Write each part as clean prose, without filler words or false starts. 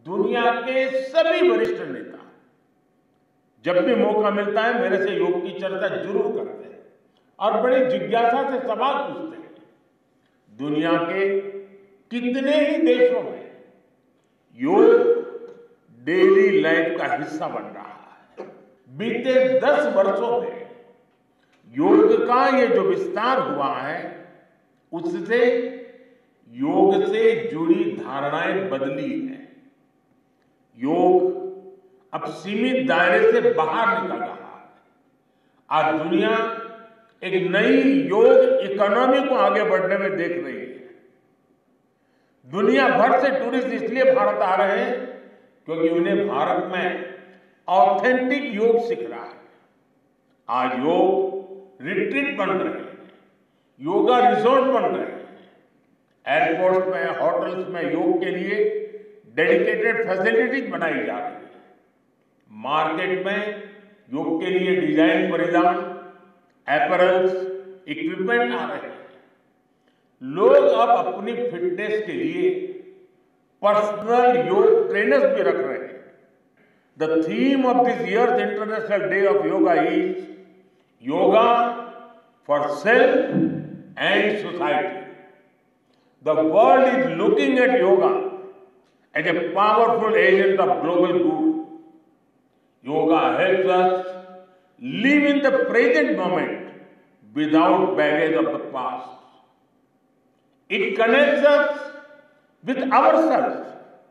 दुनिया के सभी वरिष्ठ नेता जब भी मौका मिलता है मेरे से योग की चर्चा जरूर करते हैं और बड़ी जिज्ञासा से सवाल पूछते हैं। दुनिया के कितने ही देशों में योग डेली लाइफ का हिस्सा बन रहा है। बीते 10 वर्षों में योग का ये जो विस्तार हुआ है उससे योग से जुड़ी धारणाएं बदली हैं। योग अब सीमित दायरे से बाहर निकल रहा है। आज दुनिया एक नई योग इकोनॉमी को आगे बढ़ने में देख रही है। दुनिया भर से टूरिस्ट इसलिए भारत आ रहे हैं क्योंकि उन्हें भारत में ऑथेंटिक योग सीख रहा है। आज योग रिट्रीट बन रहे हैं, योगा रिसोर्ट बन रहे हैं, एयरपोर्ट में, होटल्स में योग के लिए डेडिकेटेड फैसिलिटीज बनाई जा रही है। मार्केट में योग के लिए डिजाइन परिधान, अपैरल्स, इक्विपमेंट आ रहे हैं। लोग अब अपनी फिटनेस के लिए पर्सनल योग ट्रेनर्स भी रख रहे हैं। The theme of this year's international day of yoga is yoga for self and society. The world is looking at yoga as a powerful agent of global good. Yoga helps us live in the present moment without baggage of the past. It connects us with ourselves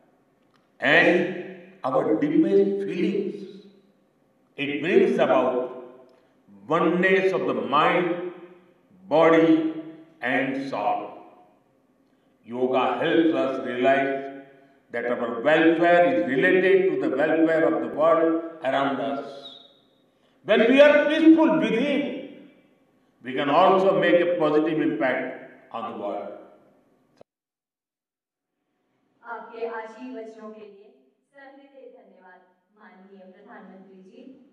and our deepest feelings. It brings about oneness of the mind, body, and soul. Yoga helps us realize that our welfare is related to the welfare of the world around us. When we are peaceful within, we can also make a positive impact on the world. आपके आशीर्वचनों के लिए सहृदय धन्यवाद माननीय प्रधानमंत्री जी।